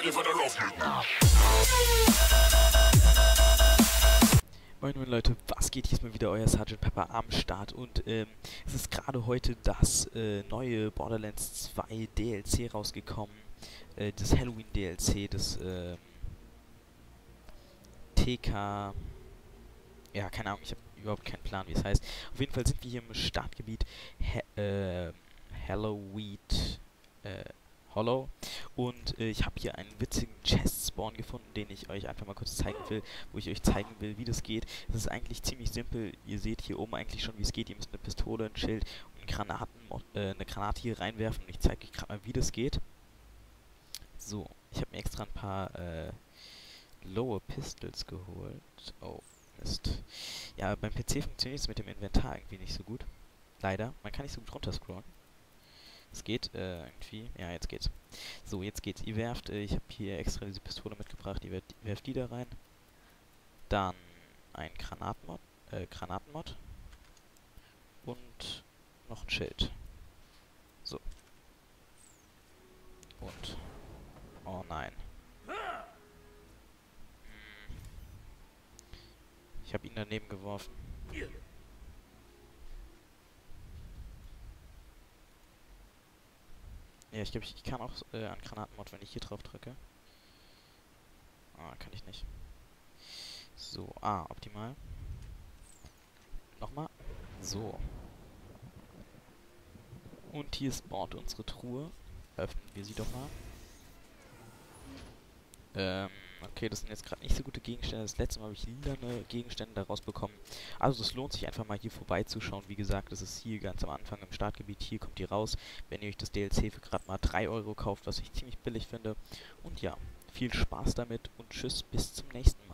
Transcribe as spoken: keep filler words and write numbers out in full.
Moin moin Leute, was geht? Hier ist mal wieder euer Sergeant Pepper am Start und ähm, es ist gerade heute das äh, neue Borderlands zwei D L C rausgekommen, äh, das Halloween D L C, das ähm, T K, ja keine Ahnung, ich habe überhaupt keinen Plan wie es heißt. Auf jeden Fall sind wir hier im Startgebiet ha äh, Halloween äh, Hollow und äh, ich habe hier einen witzigen Chest-Spawn gefunden, den ich euch einfach mal kurz zeigen will, wo ich euch zeigen will, wie das geht. Es ist eigentlich ziemlich simpel, ihr seht hier oben eigentlich schon, wie es geht. Ihr müsst eine Pistole, ein Schild und einen Granaten, äh, eine Granate hier reinwerfen und ich zeige euch gerade mal, wie das geht. So, ich habe mir extra ein paar äh, Lower Pistols geholt. Oh, Mist. Ja, beim P C funktioniert es mit dem Inventar irgendwie nicht so gut. Leider, man kann nicht so gut runterscrollen. Es geht äh, irgendwie. Ja, jetzt geht's. So, jetzt geht's. Ihr werft, äh, ich habe hier extra diese Pistole mitgebracht, ihr werft, werft die da rein. Dann ein Granatmod, äh, Granatenmod. Und noch ein Schild. So. Und. Oh nein. Hm. Ich habe ihn daneben geworfen. Ja, ich glaube, ich, ich kann auch äh, an Granatenmod, wenn ich hier drauf drücke. Ah, kann ich nicht. So, ah, optimal. Nochmal. So. Und hier spawnt unsere Truhe. Öffnen wir sie doch mal. Ähm, okay, das sind jetzt gerade nicht so gute Gegenstände. Das letzte Mal habe ich lilane Gegenstände daraus bekommen. Also es lohnt sich einfach mal hier vorbeizuschauen. Wie gesagt, das ist hier ganz am Anfang im Startgebiet. Hier kommt ihr raus, wenn ihr euch das D L C für gerade mal drei Euro kauft, was ich ziemlich billig finde. Und ja, viel Spaß damit und tschüss, bis zum nächsten Mal.